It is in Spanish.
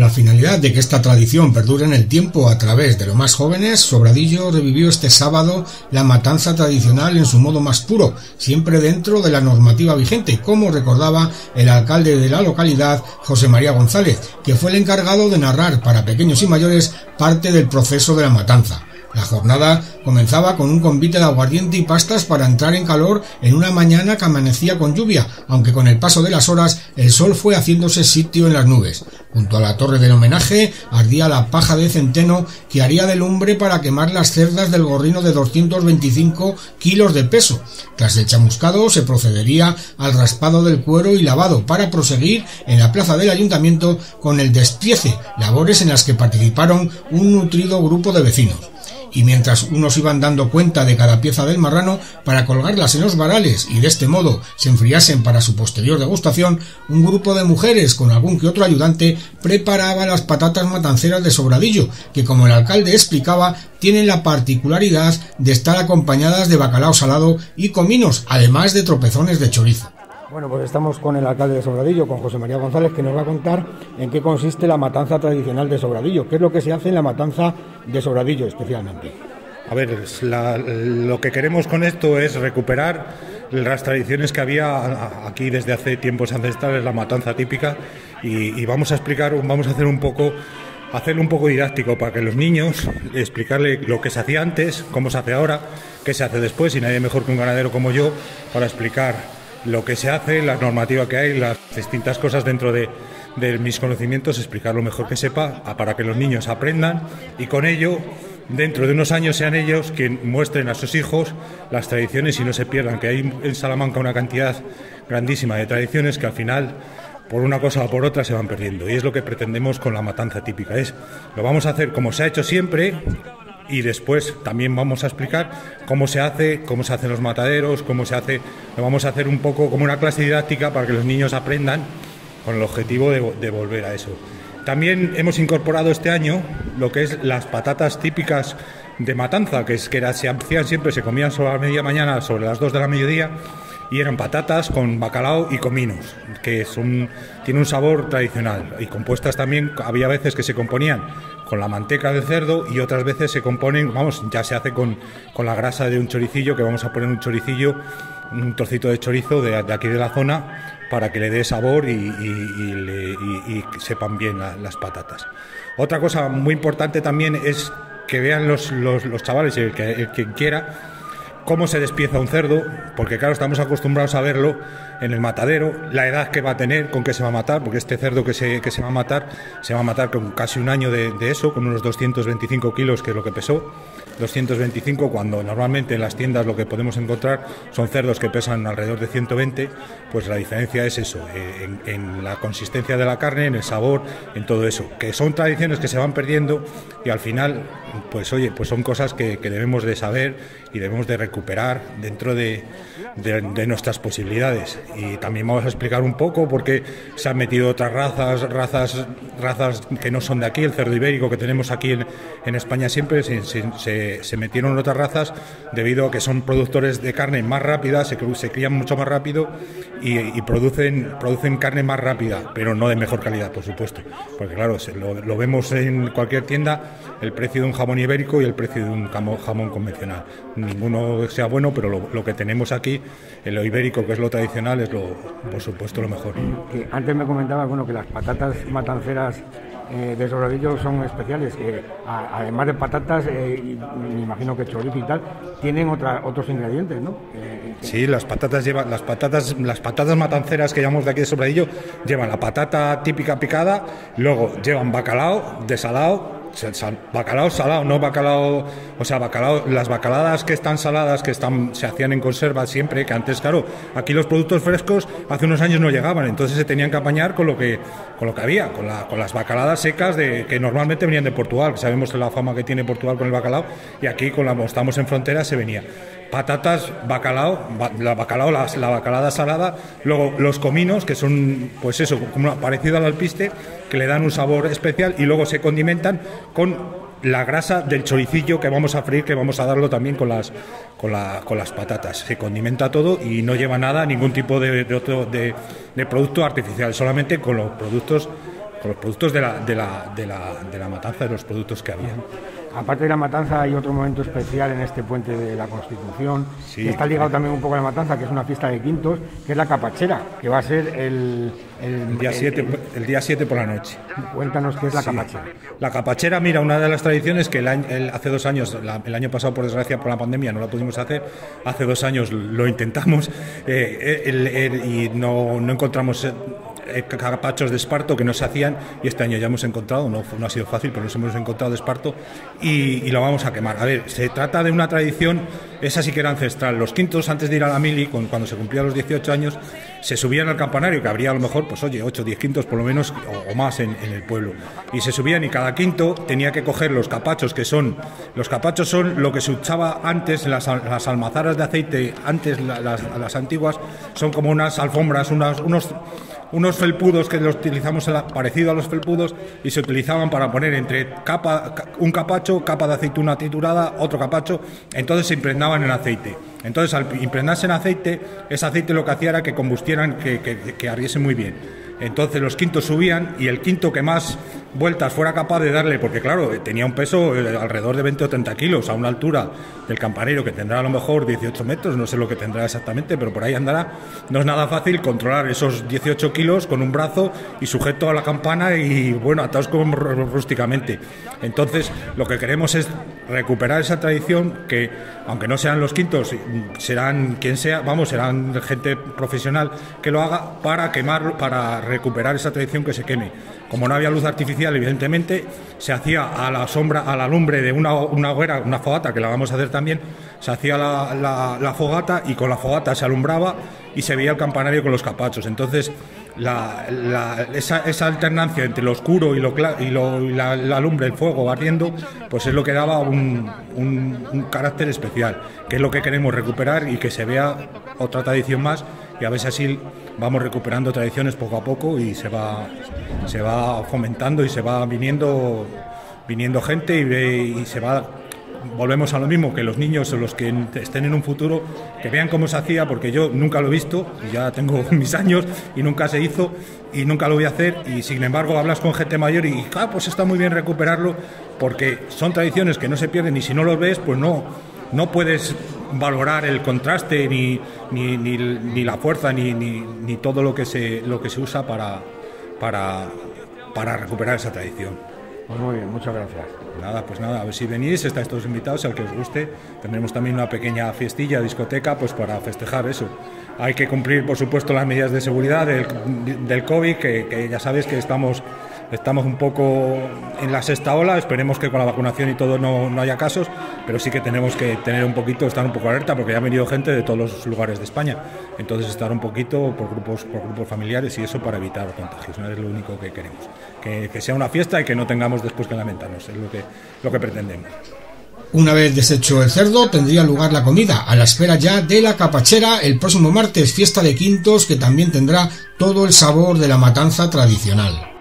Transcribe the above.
la finalidad de que esta tradición perdure en el tiempo a través de los más jóvenes, Sobradillo revivió este sábado la matanza tradicional en su modo más puro, siempre dentro de la normativa vigente, como recordaba el alcalde de la localidad, José María González, que fue el encargado de narrar para pequeños y mayores parte del proceso de la matanza. La jornada comenzaba con un convite de aguardiente y pastas para entrar en calor en una mañana que amanecía con lluvia, aunque con el paso de las horas el sol fue haciéndose sitio en las nubes. Junto a la torre del homenaje ardía la paja de centeno que haría de lumbre para quemar las cerdas del gorrino de 225 kilos de peso. Tras el chamuscado se procedería al raspado del cuero y lavado para proseguir en la plaza del ayuntamiento con el despiece, labores en las que participaron un nutrido grupo de vecinos. Y mientras unos iban dando cuenta de cada pieza del marrano para colgarlas en los varales y de este modo se enfriasen para su posterior degustación, un grupo de mujeres con algún que otro ayudante preparaba las patatas matanceras de Sobradillo, que como el alcalde explicaba, tienen la particularidad de estar acompañadas de bacalao salado y cominos, además de tropezones de chorizo. Bueno, pues estamos con el alcalde de Sobradillo, con José María González, que nos va a contar en qué consiste la matanza tradicional de Sobradillo, qué es lo que se hace en la matanza de Sobradillo especialmente. A ver, lo que queremos con esto es recuperar las tradiciones que había aquí desde hace tiempos ancestrales, la matanza típica, y vamos a explicar, vamos a hacerlo un poco didáctico para que los niños, explicarle lo que se hacía antes, cómo se hace ahora, qué se hace después, y nadie mejor que un ganadero como yo para explicar lo que se hace, la normativa que hay, las distintas cosas dentro de mis conocimientos, explicar lo mejor que sepa para que los niños aprendan y con ello, dentro de unos años, sean ellos quienes muestren a sus hijos las tradiciones y no se pierdan, que hay en Salamanca una cantidad grandísima de tradiciones que al final, por una cosa o por otra, se van perdiendo. Y es lo que pretendemos con la matanza típica. Lo vamos a hacer como se ha hecho siempre. Y después también vamos a explicar cómo se hacen los mataderos, lo vamos a hacer un poco como una clase didáctica para que los niños aprendan con el objetivo de volver a eso. También hemos incorporado este año lo que es las patatas típicas de matanza, se hacían siempre, se comían sobre la media mañana, sobre las 2 de la mediodía, y eran patatas con bacalao y cominos, que tiene un sabor tradicional, y compuestas también, había veces que se componían con la manteca del cerdo y otras veces se componen, ya se hace con la grasa de un choricillo, que vamos a poner un trocito de chorizo de aquí de la zona para que le dé sabor y sepan bien las patatas. Otra cosa muy importante también es que vean los chavales, el que quiera, cómo se despieza un cerdo, porque claro, estamos acostumbrados a verlo en el matadero, la edad que va a tener, con qué se va a matar, porque este cerdo que se va a matar con casi un año de eso, con unos 225 kilos, que es lo que pesó, 225, cuando normalmente en las tiendas lo que podemos encontrar son cerdos que pesan alrededor de 120, pues la diferencia es eso, en la consistencia de la carne, en el sabor, en todo eso, que son tradiciones que se van perdiendo y al final, pues oye, pues son cosas que debemos de saber y debemos de recuperar dentro de nuestras posibilidades. Y también vamos a explicar un poco por qué se han metido otras razas que no son de aquí, el cerdo ibérico que tenemos aquí en España siempre, se metieron otras razas debido a que son productores de carne más rápida, se crían mucho más rápido y producen carne más rápida, pero no de mejor calidad, por supuesto, porque claro, lo vemos en cualquier tienda, el precio de un jamón ibérico y el precio de un jamón convencional. Ninguno sea bueno, pero lo que tenemos aquí, lo ibérico, que es lo tradicional, es por supuesto lo mejor. Que antes me comentabas, que las patatas matanceras de Sobradillo son especiales, que además de patatas, me imagino que chorizo y tal, tienen otros ingredientes, ¿no? Sí, las patatas matanceras que llamamos de aquí de Sobradillo llevan la patata típica picada, luego llevan bacalao desalado, bacalao salado, no bacalao, las bacaladas que están saladas, se hacían en conserva siempre, que antes, claro, aquí los productos frescos hace unos años no llegaban, entonces se tenían que apañar con lo que había, con las bacaladas secas que normalmente venían de Portugal, que sabemos la fama que tiene Portugal con el bacalao, y aquí como estamos en frontera se venía. Patatas, bacalao, la bacalada salada, luego los cominos, que son, pues eso, como parecido al alpiste, que le dan un sabor especial y luego se condimentan con la grasa del choricillo que vamos a freír, que vamos a darlo también con las patatas. Se condimenta todo y no lleva nada, ningún tipo de producto artificial, solamente con los productos los productos de la matanza, de los productos que había. Aparte de la matanza, hay otro momento especial en este puente de la Constitución, sí, que está ligado también un poco a la matanza, que es una fiesta de quintos, que es la capachera, que va a ser el día 7 por la noche. Cuéntanos qué es la capachera. La capachera, mira, una de las tradiciones que hace 2 años, el año pasado por desgracia por la pandemia no la pudimos hacer, hace 2 años lo intentamos y no encontramos capachos de esparto que no se hacían, y este año ya hemos encontrado, no ha sido fácil, pero nos hemos encontrado de esparto y lo vamos a quemar. A ver, se trata de una tradición, esa sí que era ancestral. Los quintos, antes de ir a la mili, cuando se cumplían los 18 años, se subían al campanario, que habría a lo mejor, pues oye, 8 o 10 quintos por lo menos o más en el pueblo, y se subían, y cada quinto tenía que coger los capachos, los capachos son lo que se usaba antes, las almazaras de aceite, antes las antiguas, son como unas alfombras, unos felpudos que los utilizamos parecido a los felpudos, y se utilizaban para poner entre un capacho, capa de aceituna triturada, otro capacho, entonces se impregnaban en aceite. Entonces, al impregnarse en aceite, ese aceite lo que hacía era que combustieran, que ardiese muy bien. Entonces los quintos subían, y el quinto que más vueltas fuera capaz de darle, porque claro, tenía un peso alrededor de 20 o 30 kilos, a una altura del campanero que tendrá a lo mejor 18 metros, no sé lo que tendrá exactamente, pero por ahí andará. No es nada fácil controlar esos 18 kilos con un brazo y sujeto a la campana y, bueno, atados como rústicamente. Entonces, lo que queremos es recuperar esa tradición, que aunque no sean los quintos, serán quien sea, serán gente profesional que lo haga, para quemarlo, para recuperar esa tradición, que se queme. Como no había luz artificial, evidentemente, se hacía a la sombra, a la lumbre de una hoguera, una fogata, que la vamos a hacer también, se hacía la fogata, y con la fogata se alumbraba y se veía el campanario con los capachos. Entonces, esa alternancia entre lo oscuro y la lumbre, el fuego ardiendo, pues es lo que daba un carácter especial, que es lo que queremos recuperar, y que se vea otra tradición más, y a ver si así vamos recuperando tradiciones poco a poco, y se va fomentando, y se va viniendo gente, y se va. Volvemos a lo mismo, que los niños o los que estén en un futuro, que vean cómo se hacía, porque yo nunca lo he visto, y ya tengo mis años, y nunca se hizo, y nunca lo voy a hacer, y sin embargo hablas con gente mayor y pues está muy bien recuperarlo, porque son tradiciones que no se pierden, y si no los ves, pues no puedes valorar el contraste, ni la fuerza, ni todo lo que se usa para recuperar esa tradición. Pues muy bien, muchas gracias. Pues nada, a ver si venís, estáis todos invitados, al que os guste. Tendremos también una pequeña fiestilla, discoteca, pues para festejar eso. Hay que cumplir, por supuesto, las medidas de seguridad del COVID, que ya sabéis que estamos un poco en la sexta ola. Esperemos que con la vacunación y todo no haya casos, pero sí que tenemos que estar un poco alerta, porque ya ha venido gente de todos los lugares de España. Entonces, estar un poquito por grupos familiares, y eso para evitar contagios. No es lo único que queremos, que sea una fiesta y que no tengamos después que lamentarnos, es lo que pretendemos. Una vez deshecho el cerdo, tendría lugar la comida, a la espera ya de la capachera el próximo martes, fiesta de quintos, que también tendrá todo el sabor de la matanza tradicional.